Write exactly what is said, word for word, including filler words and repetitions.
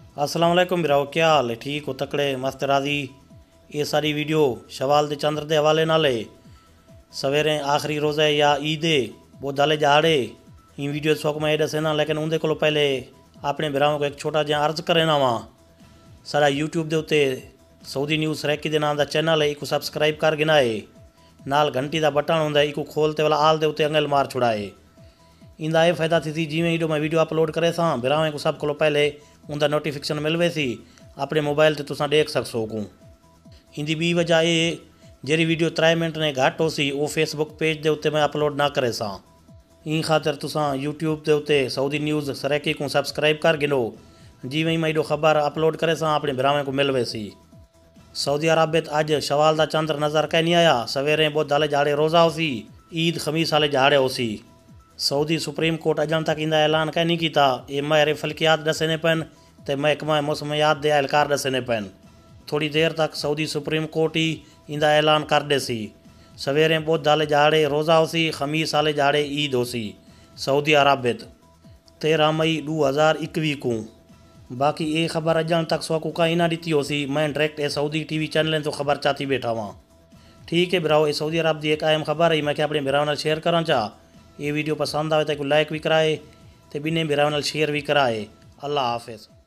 अस्सलाम वालेकुम बिराओ, क्या हाल है? ठीक हो? तकड़े मस्त राजी। ये सारी वीडियो शवाल दे चंद्र दे हवाले नाल है। सवेरे आखिरी रोज़ा है या ईद है वो दाले जाड़े इन वीडियो शौक में दसे ना, लेकिन उनके को पहले अपने बिराओं को एक छोटा जहा अर्ज करे ना वा। सारा यूट्यूब के उत्ते सऊदी न्यूज़ सराइकी के नाम का चैनल है, इको सबसक्राइब कर गिना है, नाल घंटी का बटन होंगे, इको खोलते वाला आल दे उत्ते अंगल मार छुड़ाए। इंदा ये फायदा थी जिमें ईडो मैं वीडियो अपलोड करे सा बिरावें को सब को पहले उनका नोटिफिकेशन मिलवे सी अपने मोबाइल से तुसा देख सकसो को। इंदी बी वजह ये जेरी वीडियो त्रै मिनट ने घट हो सी वो फेसबुक पेज के उत्ते मैं अपलोड ना करे सा। इन खातर तुसा यूट्यूब के उत्ते सऊदी न्यूज़ सराइकी को सबसक्राइब कर गिनो, जिमें मैं ईडो खबर अपलोड करे सा अपने बिरावें को मिलवे सी। सऊदी अरब में अज शवाल का चंद्र नज़र कै नहीं आया। सवेरे बहुत दाले झाड़े रोज़ा हो सी, ईद खमीस वाले झाड़े हो सी। सऊदी सुप्रीम कोर्ट अजन तक इंदा ऐलान कै नहीं किया। ये माहिर फलकियात दसने पैन तो महकमा मौसमियात के एहलकार दसने पैन। थोड़ी देर तक सऊदी सुप्रीम कोर्ट ही इंदा ऐलान कर दे सी। सवेरे बहुत दाले झाड़े रोज़ा हो सी, खमीस वाले झाड़े ईद हो सी। सऊदी अरब में तेरह मई दो हज़ार इक्वी को। बाकी ये खबर अजन तक सौ को कहीं ना दी हो सी। मैं डायरेक्ट ए सऊदी टीवी चैनल तो खबर चाहती बैठा वहाँ। ठीक है बिराओ, ये सऊदी अरब की एक अहम खबर है, मैं क्या अपने बिराव नाल शेयर करा चाह। ये वीडियो पसंद आए तो लाइक भी कराए तो बिने बिराव नाल शेयर भी कराए। अल्लाह हाफिज़।